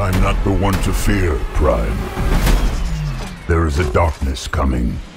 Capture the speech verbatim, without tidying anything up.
I'm not the one to fear, Prime. There is a darkness coming.